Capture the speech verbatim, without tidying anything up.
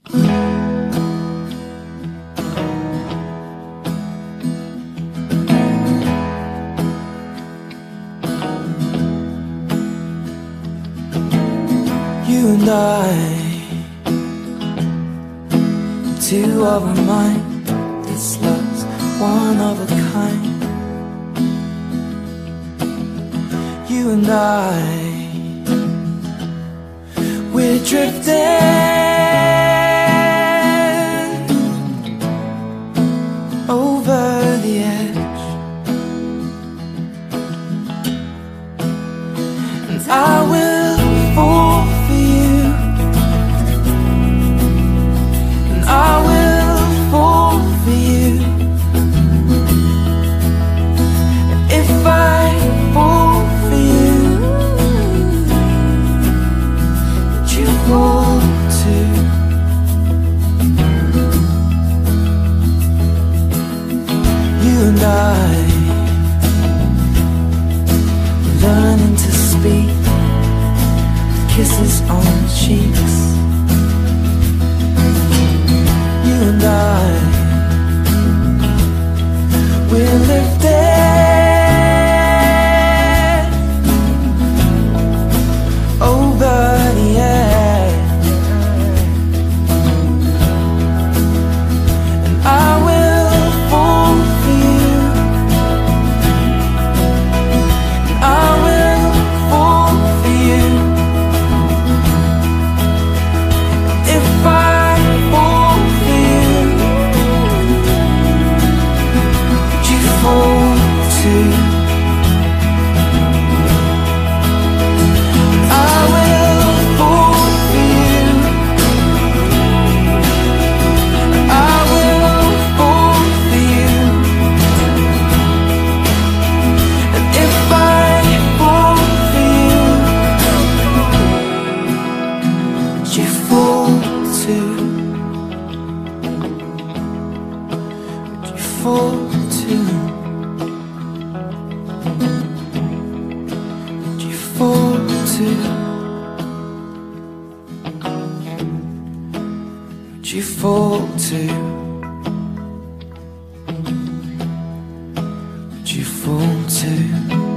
You and I, two of a mind. This love's one of a kind. You and I, we're drifting over the edge, and I will fall for you, and I will fall for you. And if I fall for you, would you fall too? You and I, learning to speak, kisses on the cheeks. You and I, we're lifted over the edge, and I will fall for you, and I will fall for you. If I fall for you, would you fall too? I will fall for you, I will fall for you. And if I fall for you, would you fall too? Would you fall too? Would you fall too? Would you fall too? Would you fall too?